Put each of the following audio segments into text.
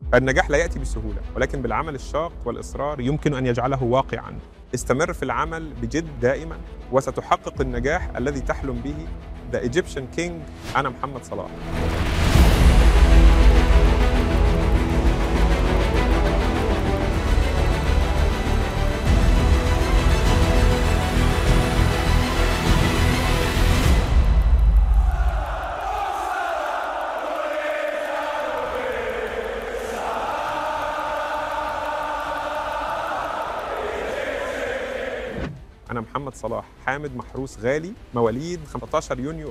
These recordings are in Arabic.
النجاح لا يأتي بسهولة، ولكن بالعمل الشاق والإصرار يمكن أن يجعله واقعاً. استمر في العمل بجد دائماً، وستحقق النجاح الذي تحلم به. The Egyptian King. أنا محمد صلاح. أنا محمد صلاح حامد محروس غالي، مواليد 15 يونيو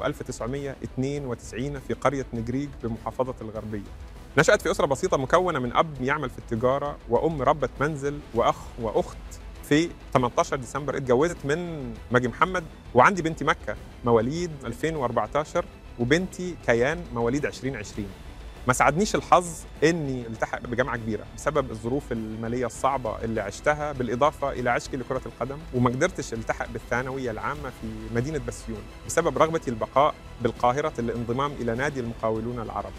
1992 في قرية نجريج بمحافظة الغربية. نشأت في أسرة بسيطة مكونة من أب يعمل في التجارة وأم ربة منزل وأخ وأخت. في 18 ديسمبر اتجوزت من ماجي محمد، وعندي بنتي مكة مواليد 2014 وبنتي كيان مواليد 2020. ما ساعدنيش الحظ اني التحق بجامعه كبيره بسبب الظروف الماليه الصعبه اللي عشتها، بالاضافه الى عشقي لكره القدم، وما قدرتش التحق بالثانويه العامه في مدينه بسيون بسبب رغبتي البقاء بالقاهره للانضمام الى نادي المقاولون العرب.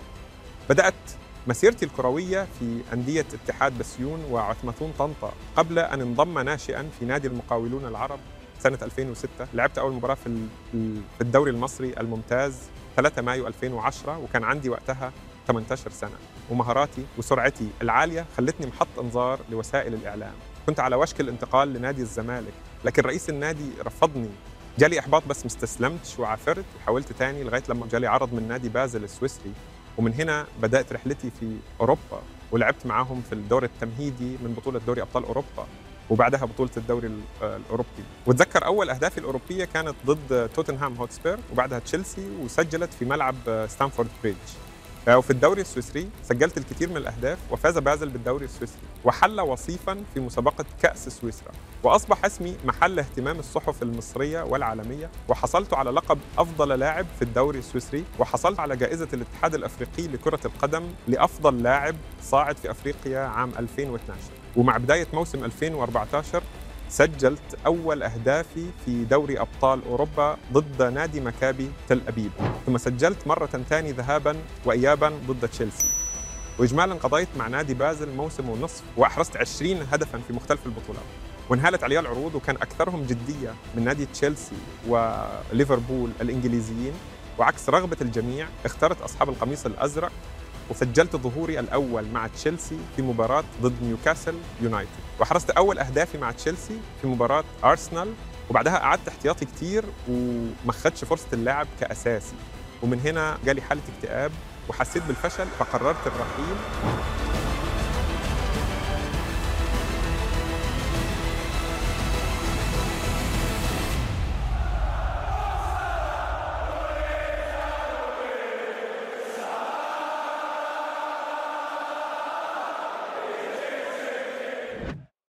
بدات مسيرتي الكرويه في انديه اتحاد بسيون وعثمتون طنطا قبل ان انضم ناشئا في نادي المقاولون العرب سنه 2006. لعبت اول مباراه في الدوري المصري الممتاز 3 مايو 2010، وكان عندي وقتها 18 سنة. ومهاراتي وسرعتي العالية خلتني محط انظار لوسائل الإعلام. كنت على وشك الانتقال لنادي الزمالك، لكن رئيس النادي رفضني. جالي إحباط بس ما استسلمتش وعافرت وحاولت تاني لغاية لما جالي عرض من نادي بازل السويسري. ومن هنا بدأت رحلتي في أوروبا، ولعبت معاهم في الدور التمهيدي من بطولة دوري أبطال أوروبا، وبعدها بطولة الدوري الأوروبي. واتذكر أول أهدافي الأوروبية كانت ضد توتنهام هوتسبير وبعدها تشيلسي، وسجلت في ملعب ستانفورد بريدج. وفي الدوري السويسري سجلت الكثير من الأهداف، وفاز بازل بالدوري السويسري وحل وصيفاً في مسابقة كأس سويسرا، وأصبح اسمي محل اهتمام الصحف المصرية والعالمية. وحصلت على لقب أفضل لاعب في الدوري السويسري، وحصلت على جائزة الاتحاد الأفريقي لكرة القدم لأفضل لاعب صاعد في أفريقيا عام 2012. ومع بداية موسم 2014 سجلت أول أهدافي في دوري أبطال أوروبا ضد نادي مكابي تل أبيب، ثم سجلت مرة ثانية ذهاباً وإياباً ضد تشيلسي. وإجمالاً قضيت مع نادي بازل موسم ونصف، وأحرزت 20 هدفاً في مختلف البطولات، وانهالت علي العروض، وكان أكثرهم جدية من نادي تشيلسي وليفربول الإنجليزيين. وعكس رغبة الجميع اخترت أصحاب القميص الأزرق، وسجلت ظهوري الأول مع تشيلسي في مباراة ضد نيوكاسل يونايتد، وأحرزت أول أهدافي مع تشيلسي في مباراة أرسنال. وبعدها قعدت احتياطي كتير وما خدش فرصة اللعب كأساسي، ومن هنا جالي حالة اكتئاب وحسيت بالفشل، فقررت الرحيل.